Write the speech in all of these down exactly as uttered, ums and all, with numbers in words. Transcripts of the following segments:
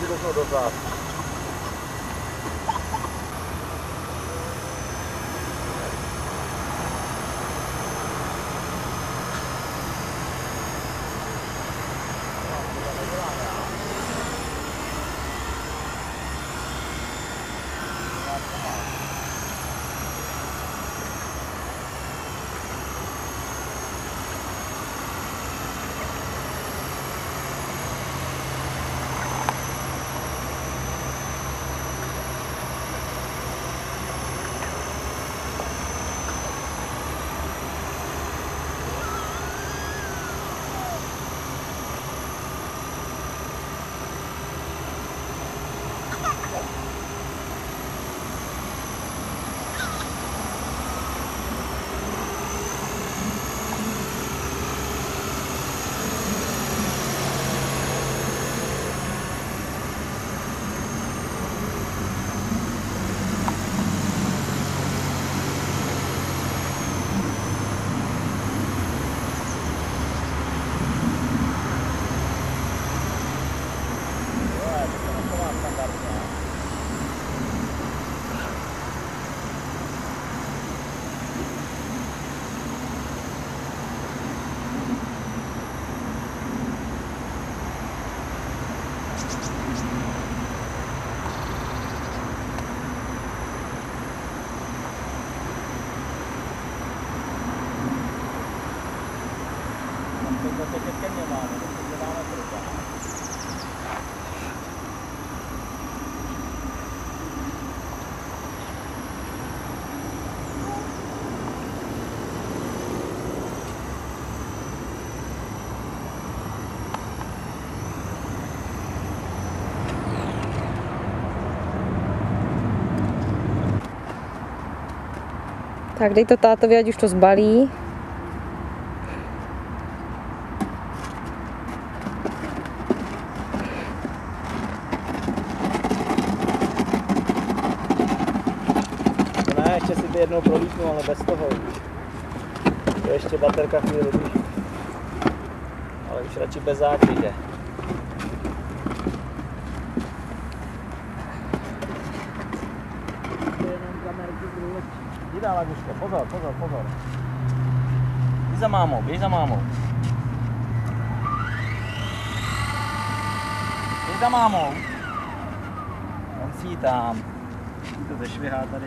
si vezmu dozad. Tak dej to tátovi, ať už to zbalí. Ne, ještě si ty jednou prolítnu, ale bez toho. To je ještě baterka chvíli vydrží. Ale už radši bez zátěže. Jdi dál, Laguško, pozor, pozor, pozor. Běž za mámou, běž za mámou. Běž za mámou. On si ji tam. To zešvihá tady.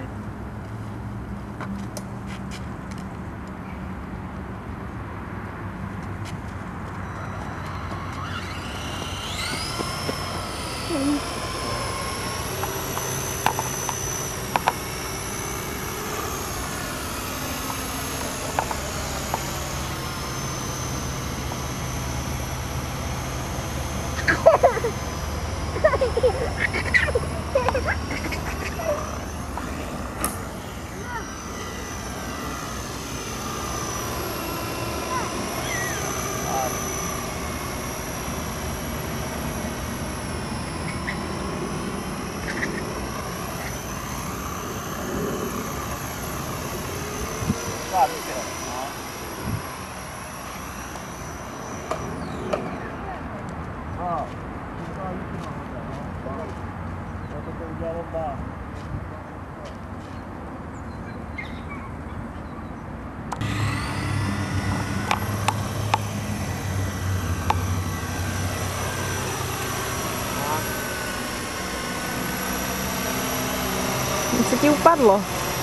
Co ti upadlo?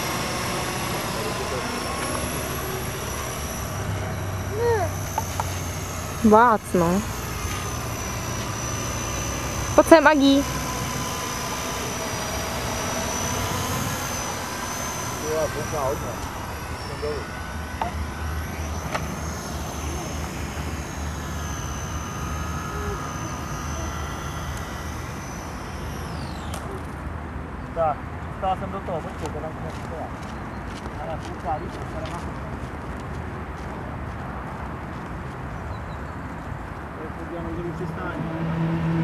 Vác, no. Pojď sem, Agí. Tak, dostala jsem do toho, počkej, to nám to nestojí. Ale fůká, víš, to se nemá. To je podívanou, že přistání.